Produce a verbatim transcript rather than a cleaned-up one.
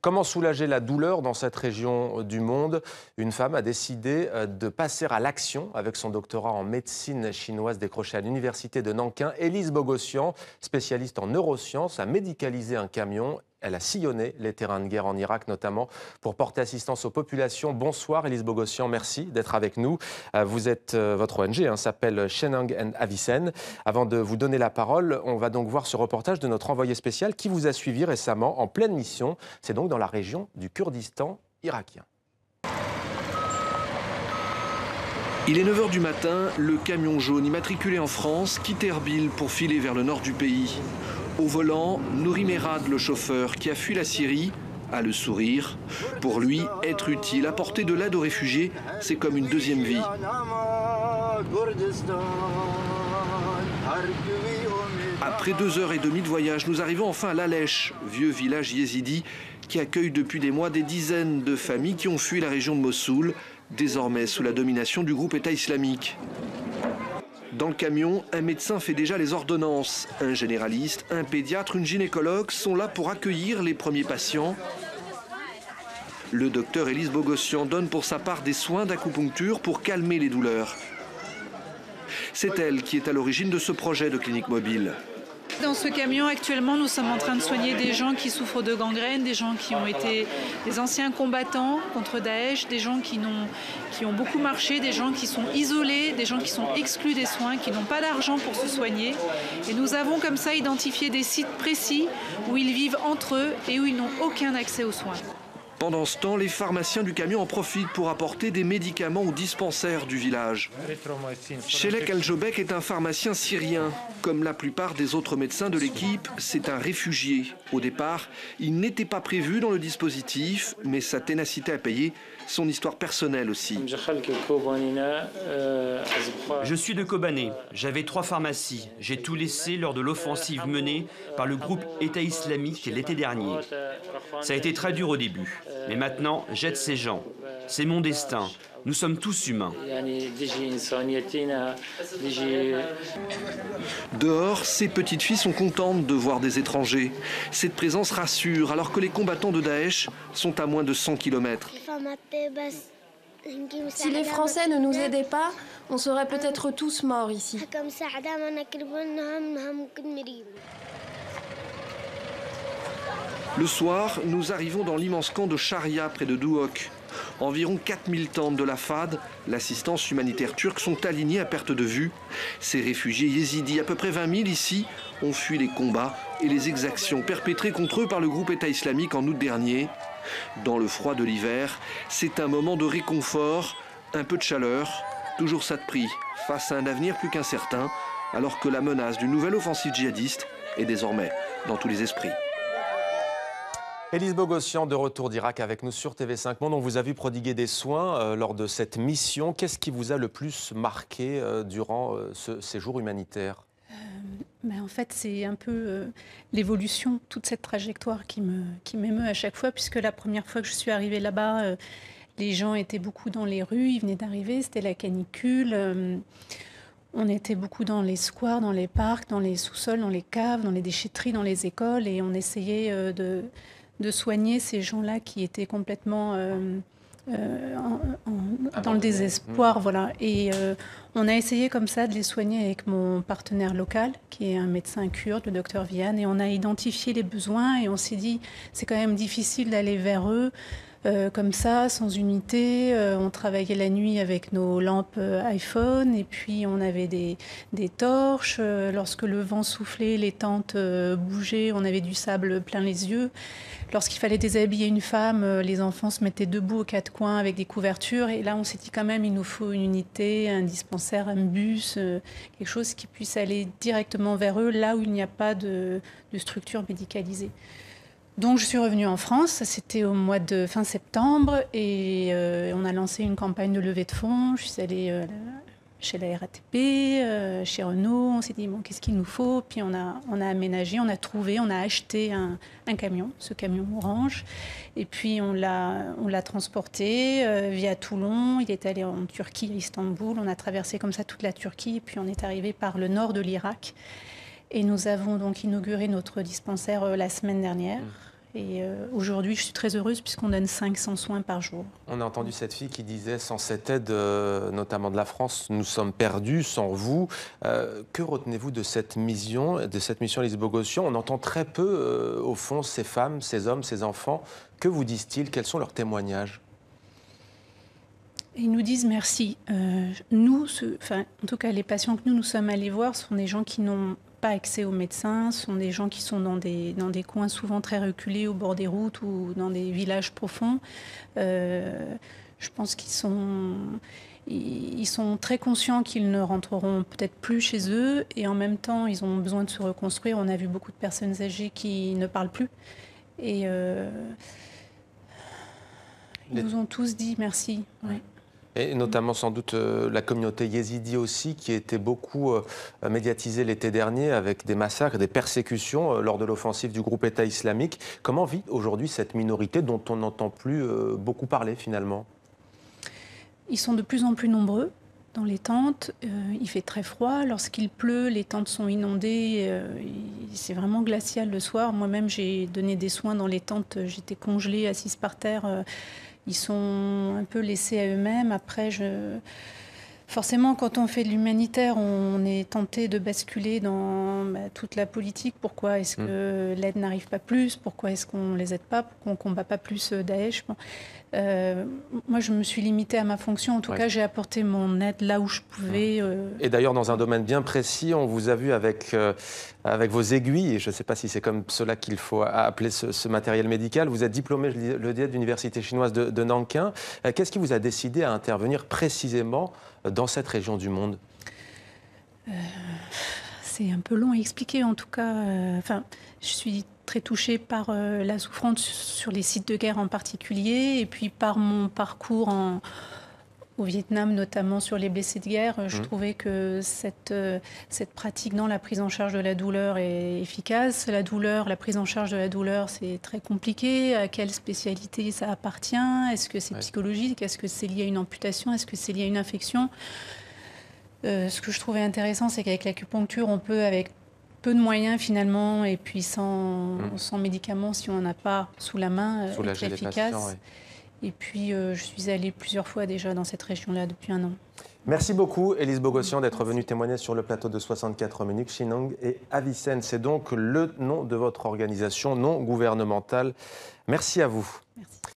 Comment soulager la douleur dans cette région du monde? Une femme a décidé de passer à l'action avec son doctorat en médecine chinoise décroché à l'université de Nankin. Élise Bogossian, spécialiste en neurosciences, a médicalisé un camion. Elle a sillonné les terrains de guerre en Irak notamment pour porter assistance aux populations. Bonsoir Élise Bogossian, merci d'être avec nous. Vous êtes, votre O N G hein, s'appelle Shenang and Avicen. Avant de vous donner la parole, on va donc voir ce reportage de notre envoyé spécial qui vous a suivi récemment en pleine mission. C'est donc dans la région du Kurdistan irakien. Il est neuf heures du matin, le camion jaune immatriculé en France quitte Erbil pour filer vers le nord du pays. Au volant, Nouri Merad, le chauffeur qui a fui la Syrie, a le sourire. Pour lui, être utile, apporter de l'aide aux réfugiés, c'est comme une deuxième vie. Après deux heures et demie de voyage, nous arrivons enfin à Lalech, vieux village yézidi qui accueille depuis des mois des dizaines de familles qui ont fui la région de Mossoul, désormais sous la domination du groupe État islamique. Dans le camion, un médecin fait déjà les ordonnances. Un généraliste, un pédiatre, une gynécologue sont là pour accueillir les premiers patients. Le docteur Élise Bogossian donne pour sa part des soins d'acupuncture pour calmer les douleurs. C'est elle qui est à l'origine de ce projet de clinique mobile. Dans ce camion, actuellement, nous sommes en train de soigner des gens qui souffrent de gangrène, des gens qui ont été des anciens combattants contre Daesh, des gens qui, n'ont, qui ont beaucoup marché, des gens qui sont isolés, des gens qui sont exclus des soins, qui n'ont pas d'argent pour se soigner. Et nous avons comme ça identifié des sites précis où ils vivent entre eux et où ils n'ont aucun accès aux soins. Pendant ce temps, les pharmaciens du camion en profitent pour apporter des médicaments aux dispensaires du village. Shelek Al-Jobek est un pharmacien syrien. Comme la plupart des autres médecins de l'équipe, c'est un réfugié. Au départ, il n'était pas prévu dans le dispositif, mais sa ténacité a payé, son histoire personnelle aussi. Je suis de Kobané. J'avais trois pharmacies. J'ai tout laissé lors de l'offensive menée par le groupe État islamique l'été dernier. Ça a été très dur au début. Mais maintenant, j'aide ces gens. C'est mon destin. Nous sommes tous humains. Dehors, ces petites filles sont contentes de voir des étrangers. Cette présence rassure alors que les combattants de Daesh sont à moins de cent kilomètres. Si les Français ne nous aidaient pas, on serait peut-être tous morts ici. Le soir, nous arrivons dans l'immense camp de Sharia près de Duhok. Environ quatre mille tentes de la F A D, l'assistance humanitaire turque, sont alignées à perte de vue. Ces réfugiés yézidis, à peu près vingt mille ici, ont fui les combats et les exactions perpétrées contre eux par le groupe État islamique en août dernier. Dans le froid de l'hiver, c'est un moment de réconfort, un peu de chaleur, toujours ça de prix, face à un avenir plus qu'incertain, alors que la menace d'une nouvelle offensive djihadiste est désormais dans tous les esprits. Élise Bogossian, de retour d'Irak avec nous sur T V cinq Monde. On vous a vu prodiguer des soins euh, lors de cette mission. Qu'est-ce qui vous a le plus marqué euh, durant euh, ce séjour humanitaire? euh, ben En fait, c'est un peu euh, l'évolution, toute cette trajectoire qui me, qui m'émeut à chaque fois, puisque la première fois que je suis arrivée là-bas, euh, les gens étaient beaucoup dans les rues, ils venaient d'arriver, c'était la canicule. Euh, on était beaucoup dans les squares, dans les parcs, dans les sous-sols, dans les caves, dans les déchetteries, dans les écoles, et on essayait euh, de... de soigner ces gens-là qui étaient complètement euh, euh, en, en, dans le désespoir. Mmh. Voilà. Et euh, on a essayé comme ça de les soigner avec mon partenaire local, qui est un médecin kurde, le docteur Vian, et on a identifié les besoins et on s'est dit c'est quand même difficile d'aller vers eux. Euh, comme ça, sans unité, euh, on travaillait la nuit avec nos lampes euh, iPhone et puis on avait des, des torches. Euh, lorsque le vent soufflait, les tentes euh, bougeaient, on avait du sable plein les yeux. Lorsqu'il fallait déshabiller une femme, euh, les enfants se mettaient debout aux quatre coins avec des couvertures. Et là, on s'est dit quand même, il nous faut une unité, un dispensaire, un bus, euh, quelque chose qui puisse aller directement vers eux, là où il n'y a pas de, de structure médicalisée. Donc je suis revenue en France, c'était au mois de fin septembre et euh, on a lancé une campagne de levée de fonds. Je suis allée euh, chez la R A T P, euh, chez Renault, on s'est dit bon, qu'est-ce qu'il nous faut? Puis on a, on a aménagé, on a trouvé, on a acheté un, un camion, ce camion orange, et puis on l'a, on l'a transporté euh, via Toulon. Il est allé en Turquie, à Istanbul, on a traversé comme ça toute la Turquie et puis on est arrivé par le nord de l'Irak. Et nous avons donc inauguré notre dispensaire euh, la semaine dernière. Et euh, aujourd'hui, je suis très heureuse puisqu'on donne cinq cents soins par jour. On a entendu cette fille qui disait, sans cette aide, euh, notamment de la France, nous sommes perdus sans vous. Euh, que retenez-vous de cette mission, de cette mission Lise Bogossian? On entend très peu, euh, au fond, ces femmes, ces hommes, ces enfants. Que vous disent-ils? Quels sont leurs témoignages? Ils nous disent merci. Euh, nous, ce, enfin, en tout cas, les patients que nous, nous sommes allés voir sont des gens qui n'ont pas accès aux médecins, sont des gens qui sont dans des, dans des coins souvent très reculés au bord des routes ou dans des villages profonds. Euh, je pense qu'ils sont, ils sont très conscients qu'ils ne rentreront peut-être plus chez eux et en même temps, ils ont besoin de se reconstruire. On a vu beaucoup de personnes âgées qui ne parlent plus. Et euh, ils Les... nous ont tous dit merci. Ouais. Et notamment sans doute euh, la communauté yézidi aussi, qui était beaucoup euh, médiatisée l'été dernier avec des massacres, des persécutions euh, lors de l'offensive du groupe État islamique. Comment vit aujourd'hui cette minorité dont on n'entend plus euh, beaucoup parler finalement? Ils sont de plus en plus nombreux dans les tentes. Euh, il fait très froid. Lorsqu'il pleut, les tentes sont inondées. Euh, c'est vraiment glacial le soir. Moi-même, j'ai donné des soins dans les tentes. J'étais congelée, assise par terre. Euh, Ils sont un peu laissés à eux-mêmes. Après, je... forcément, quand on fait de l'humanitaire, on est tenté de basculer dans bah, toute la politique. Pourquoi est-ce que l'aide n'arrive pas plus? Pourquoi est-ce qu'on ne les aide pas? Pourquoi on ne combat pas plus Daesh? Bon. Euh, moi, je me suis limitée à ma fonction. En tout ouais. cas, j'ai apporté mon aide là où je pouvais. Euh... Et d'ailleurs, dans un domaine bien précis, on vous a vu avec, euh, avec vos aiguilles, et je ne sais pas si c'est comme cela qu'il faut appeler ce, ce matériel médical. Vous êtes diplômé, je le disais, de l'université chinoise de, de Nankin. Euh, Qu'est-ce qui vous a décidé à intervenir précisément dans cette région du monde? euh, C'est un peu long à expliquer, en tout cas. Euh, enfin, je suis très touchée par euh, la souffrance sur les sites de guerre en particulier, et puis par mon parcours en, au Vietnam, notamment sur les blessés de guerre. Je mmh. trouvais que cette, euh, cette pratique dans la prise en charge de la douleur est efficace. La douleur, la prise en charge de la douleur, c'est très compliqué. À quelle spécialité ça appartient? Est-ce que c'est ouais. psychologique? Est-ce que c'est lié à une amputation? Est-ce que c'est lié à une infection? euh, Ce que je trouvais intéressant, c'est qu'avec l'acupuncture, on peut, avec peu de moyens finalement, et puis sans, mmh. sans médicaments, si on n'en a pas sous la main, euh, être efficace. Patients, ouais. Et puis, euh, je suis allée plusieurs fois déjà dans cette région-là depuis un an. Merci beaucoup, Lise Bogossian, d'être venue témoigner sur le plateau de soixante-quatre minutes. Shinong et Avicenne, c'est donc le nom de votre organisation non gouvernementale. Merci à vous. Merci.